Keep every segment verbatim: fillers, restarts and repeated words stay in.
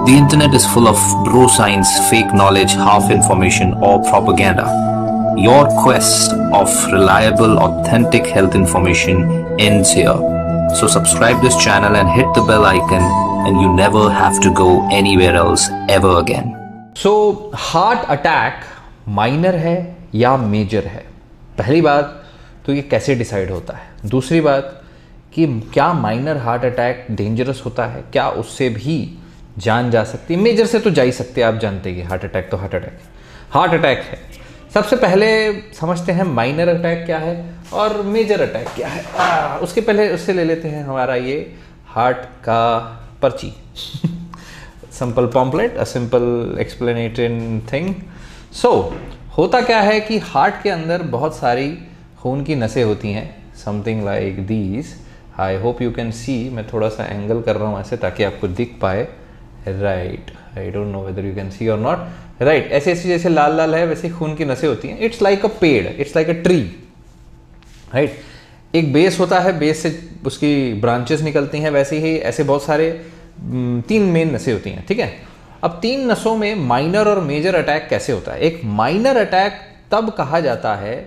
The internet is full of bro science, fake knowledge, half information, or propaganda. Your quest of reliable, authentic health information ends here. So subscribe this channel and hit the bell icon, and you never have to go anywhere else ever again. So heart attack minor है या major है? पहली बात तो ये कैसे decide होता है। दूसरी बात कि क्या माइनर हार्ट अटैक डेंजरस होता है, क्या उससे भी जान जा सकती है? मेजर से तो जा ही सकती है, आप जानते हैं कि हार्ट अटैक तो हार्ट अटैक है, हार्ट अटैक है। सबसे पहले समझते हैं माइनर अटैक क्या है और मेजर अटैक क्या है। आ, उसके पहले उससे ले लेते हैं हमारा ये हार्ट का पर्ची simple pamphlet, a simple explained thing. So होता क्या है कि हार्ट के अंदर बहुत सारी खून की नसें होती हैं, something like these. I hope you can see, मैं थोड़ा सा एंगल कर रहा हूँ ऐसे ताकि आपको दिख पाए। Right, I don't know whether you can see और नॉट। राइट, ऐसे ऐसे जैसे लाल लाल है वैसे खून की नसें होती हैं। इट्स लाइक अ पेड़, it's like a tree. Right, एक बेस होता है, बेस से उसकी ब्रांचेस निकलती हैं, वैसे ही ऐसे बहुत सारे तीन मेन नसें होती हैं। ठीक है, अब तीन नसों में माइनर और मेजर अटैक कैसे होता है? एक माइनर अटैक तब कहा जाता है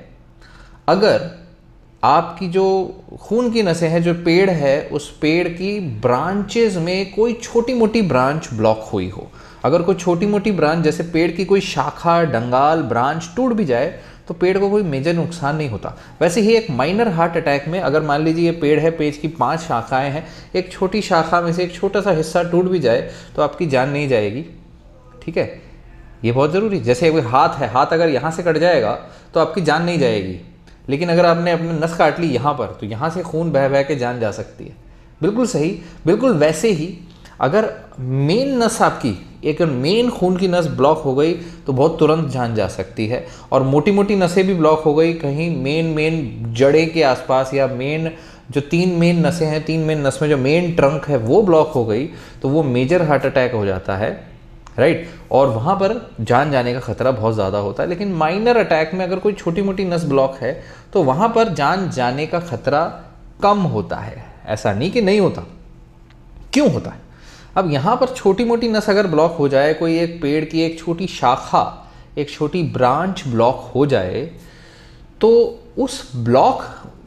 अगर आपकी जो खून की नसें हैं, जो पेड़ है, उस पेड़ की ब्रांचेस में कोई छोटी मोटी ब्रांच ब्लॉक हुई हो। अगर कोई छोटी मोटी ब्रांच, जैसे पेड़ की कोई शाखा, डंगाल, ब्रांच टूट भी जाए तो पेड़ को कोई मेजर नुकसान नहीं होता। वैसे ही एक माइनर हार्ट अटैक में अगर मान लीजिए ये पेड़ है, पेड़ की पांच शाखाएं हैं, एक छोटी शाखा में से एक छोटा सा हिस्सा टूट भी जाए तो आपकी जान नहीं जाएगी। ठीक है, ये बहुत ज़रूरी। जैसे कोई हाथ है, हाथ अगर यहाँ से कट जाएगा तो आपकी जान नहीं जाएगी, लेकिन अगर आपने अपने नस काट ली यहाँ पर तो यहाँ से खून बह बह के जान जा सकती है। बिल्कुल सही। बिल्कुल वैसे ही अगर मेन नस आपकी, एक मेन खून की नस ब्लॉक हो गई तो बहुत तुरंत जान जा सकती है। और मोटी मोटी नसें भी ब्लॉक हो गई कहीं मेन मेन जड़े के आसपास, या मेन जो तीन मेन नसें हैं, तीन मेन नस में जो मेन ट्रंक है वो ब्लॉक हो गई तो वो मेजर हार्ट अटैक हो जाता है। Right right? और वहाँ पर जान जाने का खतरा बहुत ज़्यादा होता है। लेकिन माइनर अटैक में अगर कोई छोटी मोटी नस ब्लॉक है तो वहाँ पर जान जाने का खतरा कम होता है। ऐसा नहीं कि नहीं होता। क्यों होता है? अब यहाँ पर छोटी मोटी नस अगर ब्लॉक हो जाए, कोई एक पेड़ की एक छोटी शाखा, एक छोटी ब्रांच ब्लॉक हो जाए, तो उस ब्लॉक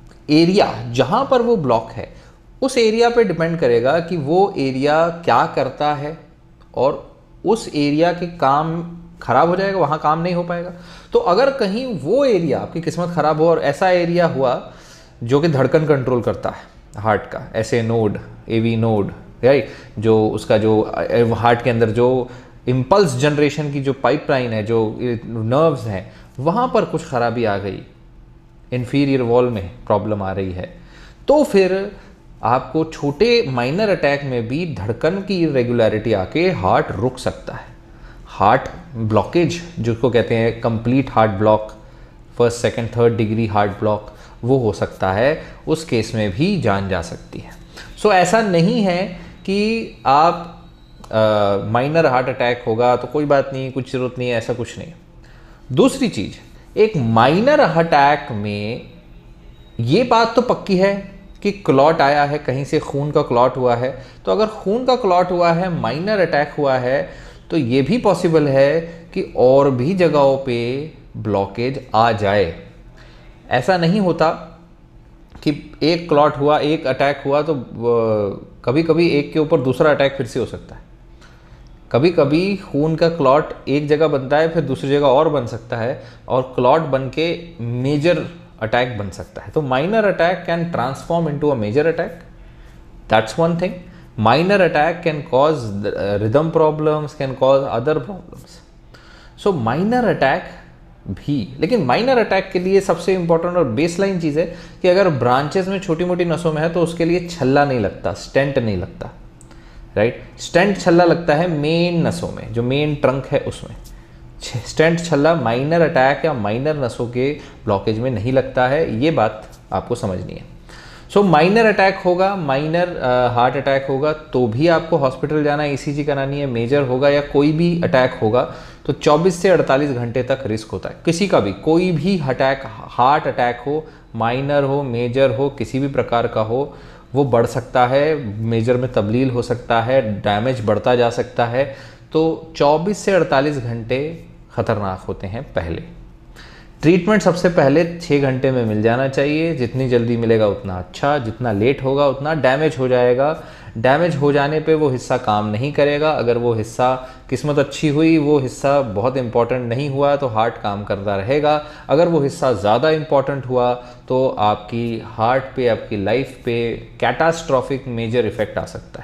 एरिया जहाँ पर वो ब्लॉक है उस एरिया पे डिपेंड करेगा कि वो एरिया क्या करता है, और उस एरिया के काम खराब हो जाएगा, वहाँ काम नहीं हो पाएगा। तो अगर कहीं वो एरिया, आपकी किस्मत खराब हो और ऐसा एरिया हुआ जो कि धड़कन कंट्रोल करता है हार्ट का, ऐसे नोड, एवी नोड, राइट, जो उसका जो हार्ट के अंदर जो इम्पल्स जनरेशन की जो पाइपलाइन है, जो नर्व्स हैं, वहाँ पर कुछ खराबी आ गई, इंफीरियर वॉल में प्रॉब्लम आ रही है, तो फिर आपको छोटे माइनर अटैक में भी धड़कन की इरेगुलरिटी आके हार्ट रुक सकता है। हार्ट ब्लॉकेज जिसको कहते हैं complete heart block, first second third degree heart block, वो हो सकता है। उस केस में भी जान जा सकती है। सो so, ऐसा नहीं है कि आप माइनर हार्ट अटैक होगा तो कोई बात नहीं, कुछ जरूरत नहीं है, ऐसा कुछ नहीं। दूसरी चीज़, एक माइनर अटैक में ये बात तो पक्की है कि क्लॉट आया है, कहीं से खून का क्लॉट हुआ है। तो अगर खून का क्लॉट हुआ है, माइनर अटैक हुआ है, तो ये भी पॉसिबल है कि और भी जगहों पे ब्लॉकेज आ जाए। ऐसा नहीं होता कि एक क्लॉट हुआ, एक अटैक हुआ तो कभी कभी एक के ऊपर दूसरा अटैक फिर से हो सकता है। कभी कभी खून का क्लॉट एक जगह बनता है, फिर दूसरी जगह और बन सकता है, और क्लॉट बन के मेजर अटैक बन सकता है। तो minor attack can transform into a major attack, that's one thing. Minor attack can cause rhythm problems, can cause other problems. So minor attack भी, लेकिन माइनर अटैक के लिए सबसे इंपॉर्टेंट और बेसलाइन चीज़ है कि अगर ब्रांचेस में छोटी मोटी नसों में है तो उसके लिए छल्ला नहीं लगता, स्टेंट नहीं लगता। राइट, स्टेंट छल्ला लगता है मेन नसों में, जो मेन ट्रंक है उसमें। स्टेंट छल्ला माइनर अटैक या माइनर नसों के ब्लॉकेज में नहीं लगता है, ये बात आपको समझनी है। सो माइनर अटैक होगा, माइनर हार्ट अटैक होगा तो भी आपको हॉस्पिटल जाना है, ईसीजी करानी है। मेजर होगा या कोई भी अटैक होगा तो चौबीस से अड़तालीस घंटे तक रिस्क होता है किसी का भी। कोई भी अटैक, हार्ट अटैक हो, माइनर हो, मेजर हो, किसी भी प्रकार का हो, वो बढ़ सकता है, मेजर में तब्दील हो सकता है, डैमेज बढ़ता जा सकता है। तो चौबीस से अड़तालीस घंटे ख़तरनाक होते हैं पहले। ट्रीटमेंट सबसे पहले छः घंटे में मिल जाना चाहिए, जितनी जल्दी मिलेगा उतना अच्छा, जितना लेट होगा उतना डैमेज हो जाएगा। डैमेज हो जाने पे वो हिस्सा काम नहीं करेगा। अगर वो हिस्सा किस्मत अच्छी हुई, वो हिस्सा बहुत इंपॉर्टेंट नहीं हुआ तो हार्ट काम करता रहेगा। अगर वो हिस्सा ज़्यादा इंपॉर्टेंट हुआ तो आपकी हार्ट पे, आपकी लाइफ पे कैटास्ट्रॉफिक मेजर इफेक्ट आ सकता है।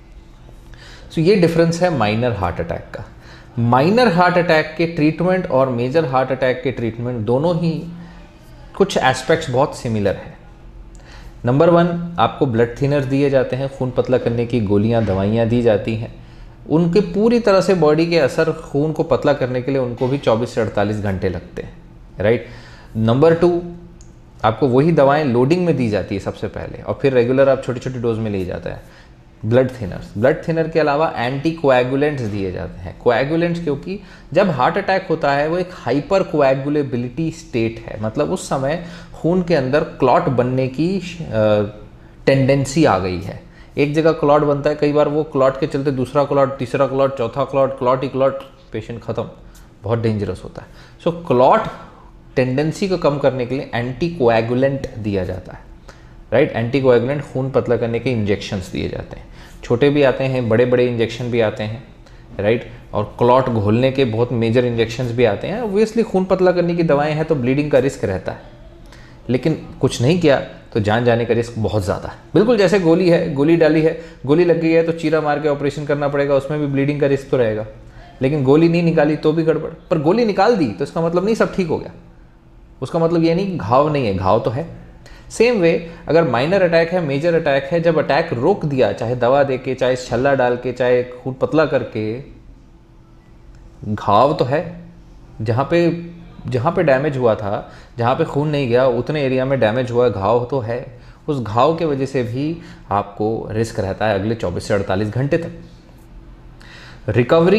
सो so, ये डिफरेंस है माइनर हार्ट अटैक का। माइनर हार्ट अटैक के ट्रीटमेंट और मेजर हार्ट अटैक के ट्रीटमेंट दोनों ही कुछ एस्पेक्ट्स बहुत सिमिलर हैं। नंबर वन, आपको ब्लड थिनर्स दिए जाते हैं, खून पतला करने की गोलियां, दवाइयां दी जाती हैं। उनके पूरी तरह से बॉडी के असर खून को पतला करने के लिए उनको भी चौबीस से अड़तालीस घंटे लगते हैं, राइट। नंबर टू, आपको वही दवाएं लोडिंग में दी जाती है सबसे पहले, और फिर रेगुलर आप छोटी छोटी डोज में ले जाता है। ब्लड थिनर्स, ब्लड थिनर के अलावा एंटी कोएगुलेंट्स दिए जाते हैं। कोएगुलेंट्स क्योंकि जब हार्ट अटैक होता है वो एक हाइपर कोएगुलेबिलिटी स्टेट है, मतलब उस समय खून के अंदर क्लॉट बनने की टेंडेंसी आ गई है। एक जगह क्लॉट बनता है, कई बार वो क्लॉट के चलते दूसरा क्लॉट, तीसरा क्लॉट, चौथा क्लॉट, क्लॉट ही क्लॉट, पेशेंट खत्म, बहुत डेंजरस होता है। सो क्लॉट टेंडेंसी को कम करने के लिए एंटी कोएगुलेंट दिया जाता है, राइट। एंटी कोएगुलेंट खून पतला करने के इंजेक्शंस दिए जाते हैं, छोटे भी आते हैं, बड़े बड़े इंजेक्शन भी आते हैं, राइट। और क्लॉट घोलने के बहुत मेजर इंजेक्शंस भी आते हैं। ऑब्वियसली खून पतला करने की दवाएं हैं तो ब्लीडिंग का रिस्क रहता है, लेकिन कुछ नहीं किया तो जान जाने का रिस्क बहुत ज़्यादा है। बिल्कुल जैसे गोली है, गोली डाली है, गोली लग गई है तो चीरा मार के ऑपरेशन करना पड़ेगा, उसमें भी ब्लीडिंग का रिस्क तो रहेगा। लेकिन गोली नहीं निकाली तो भी गड़बड़, पर गोली निकाल दी तो इसका मतलब नहीं सब ठीक हो गया, उसका मतलब ये नहीं घाव नहीं है, घाव तो है। सेम वे अगर माइनर अटैक है, मेजर अटैक है, जब अटैक रोक दिया, चाहे दवा देके, चाहे छल्ला डाल के, चाहे खून पतला करके, घाव तो है। जहाँ पे जहाँ पे डैमेज हुआ था, जहाँ पे खून नहीं गया, उतने एरिया में डैमेज हुआ, घाव तो है। उस घाव के वजह से भी आपको रिस्क रहता है अगले चौबीस से अड़तालीस घंटे तक। रिकवरी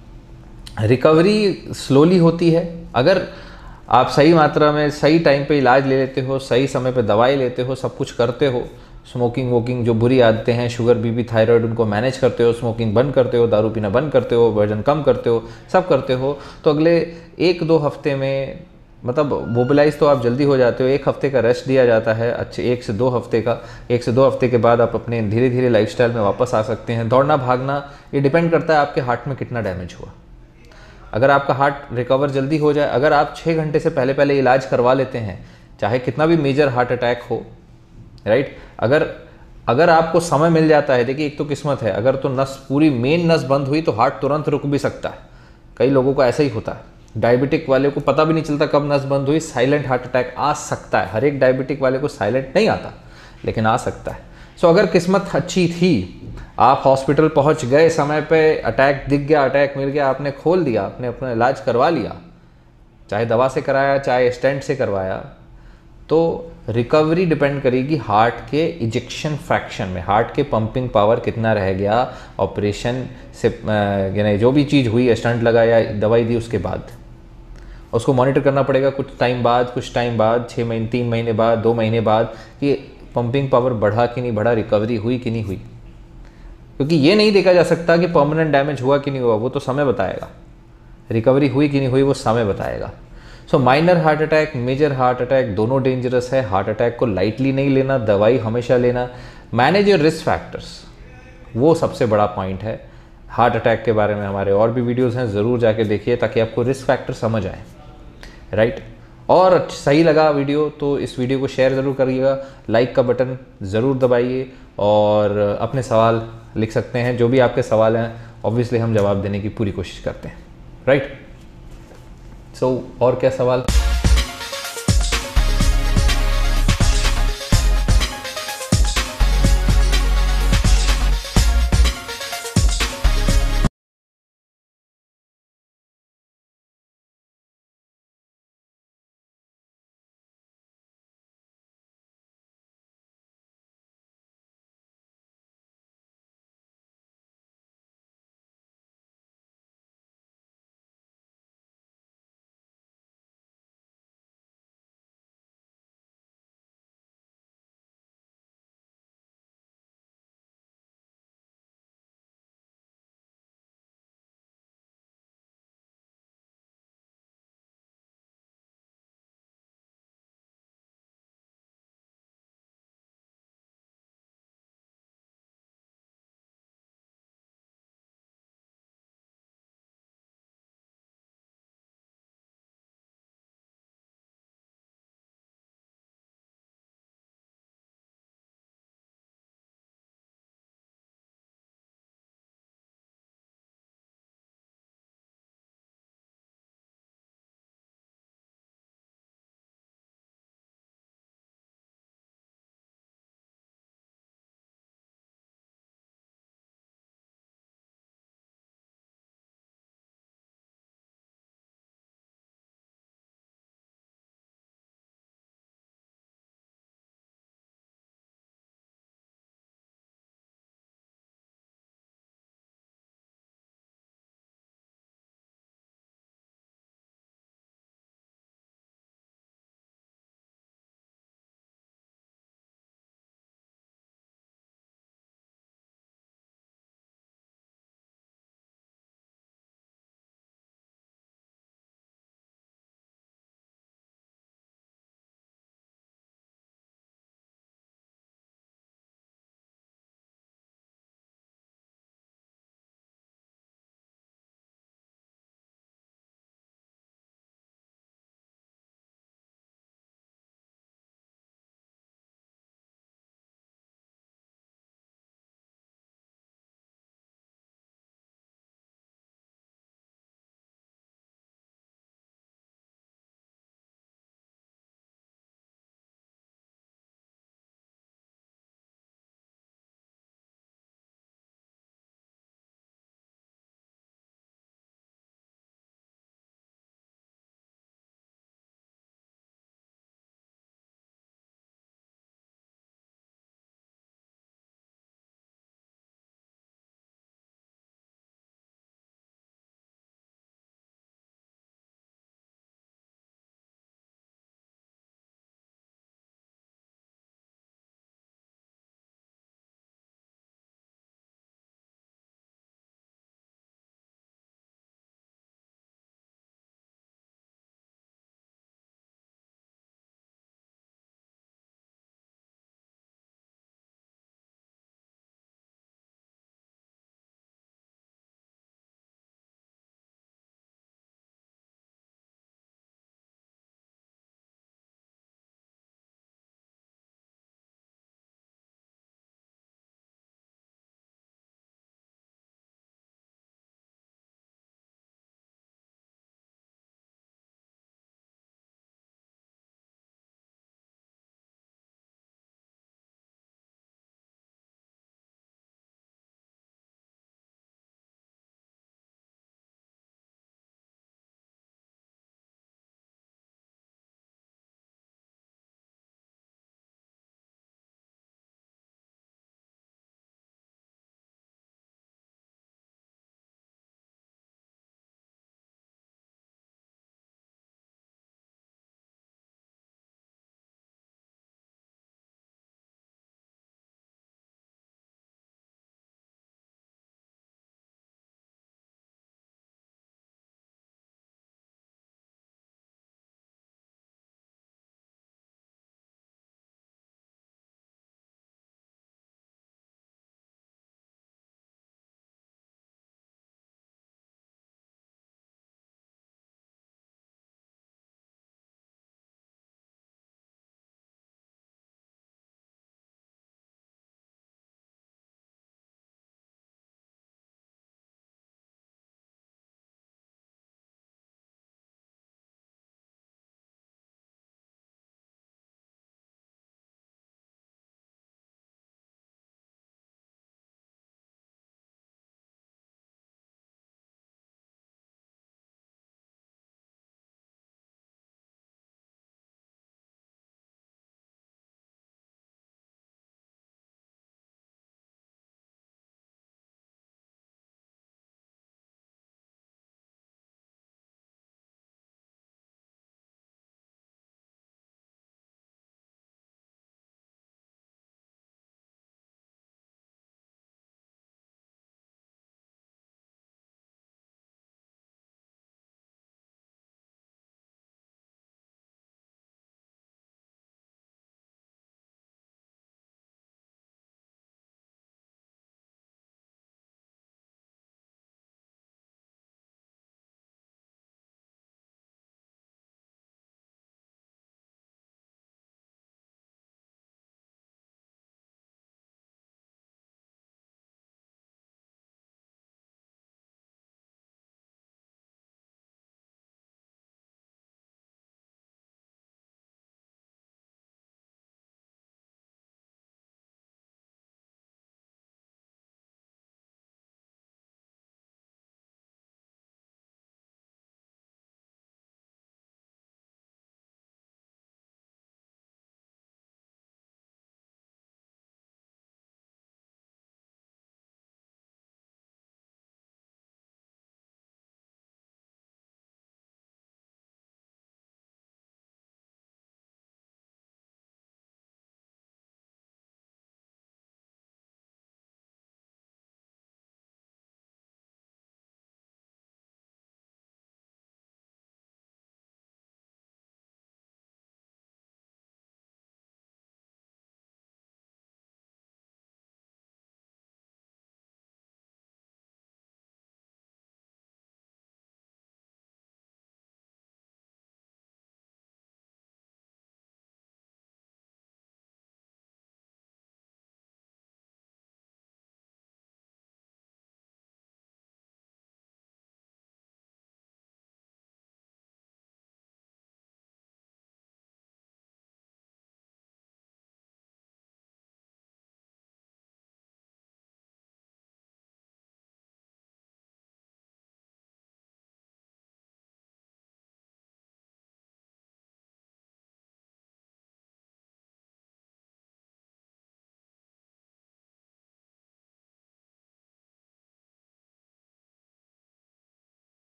रिकवरी स्लोली होती है। अगर आप सही मात्रा में, सही टाइम पे इलाज ले लेते हो, सही समय पे दवाई लेते हो, सब कुछ करते हो, स्मोकिंग वोकिंग जो बुरी आदतें हैं, शुगर, बीपी, थायराइड, उनको मैनेज करते हो, स्मोकिंग बंद करते हो, दारू पीना बंद करते हो, वजन कम करते हो, सब करते हो, तो अगले एक दो हफ्ते में, मतलब मोबिलाइज तो आप जल्दी हो जाते हो। एक हफ्ते का रेस्ट दिया जाता है, अच्छे एक से दो हफ्ते का। एक से दो हफ्ते के बाद आप अपने धीरे धीरे लाइफस्टाइल में वापस आ सकते हैं। दौड़ना भागना ये डिपेंड करता है आपके हार्ट में कितना डैमेज हुआ। अगर आपका हार्ट रिकवर जल्दी हो जाए, अगर आप छः घंटे से पहले पहले इलाज करवा लेते हैं, चाहे कितना भी मेजर हार्ट अटैक हो, राइट, अगर अगर आपको समय मिल जाता है, देखिए एक तो किस्मत है, अगर तो नस, पूरी मेन नस बंद हुई तो हार्ट तुरंत रुक भी सकता है। कई लोगों को ऐसा ही होता है। डायबिटिक वाले को पता भी नहीं चलता कब नस बंद हुई, साइलेंट हार्ट अटैक आ सकता है। हर एक डायबिटिक वाले को साइलेंट नहीं आता, लेकिन आ सकता है। सो अगर किस्मत अच्छी थी, आप हॉस्पिटल पहुंच गए समय पे, अटैक दिख गया, अटैक मिल गया, आपने खोल दिया, आपने अपना इलाज करवा लिया, चाहे दवा से कराया, चाहे स्टेंट से करवाया, तो रिकवरी डिपेंड करेगी हार्ट के इजेक्शन फ्रैक्शन में, हार्ट के पंपिंग पावर कितना रह गया ऑपरेशन से, यानी जो भी चीज़ हुई, स्टंट लगाया, दवाई दी, उसके बाद उसको मॉनिटर करना पड़ेगा कुछ टाइम बाद, कुछ टाइम बाद, छः महीने, तीन महीने बाद, दो महीने बाद, कि पंपिंग पावर बढ़ा कि नहीं बढ़ा, रिकवरी हुई कि नहीं हुई। क्योंकि ये नहीं देखा जा सकता कि परमानेंट डैमेज हुआ कि नहीं हुआ, वो तो समय बताएगा। रिकवरी हुई कि नहीं हुई वो समय बताएगा। So minor heart attack, major heart attack दोनों डेंजरस है। हार्ट अटैक को लाइटली नहीं लेना, दवाई हमेशा लेना। मैनेज योर रिस्क फैक्टर्स, वो सबसे बड़ा पॉइंट है। हार्ट अटैक के बारे में हमारे और भी वीडियोस हैं, ज़रूर जाके देखिए ताकि आपको रिस्क फैक्टर समझ आए, राइट। और सही लगा वीडियो तो इस वीडियो को शेयर ज़रूर करिएगा, लाइक का बटन ज़रूर दबाइए, और अपने सवाल लिख सकते हैं। जो भी आपके सवाल हैं ऑब्वियसली हम जवाब देने की पूरी कोशिश करते हैं, राइट। सो और क्या सवाल?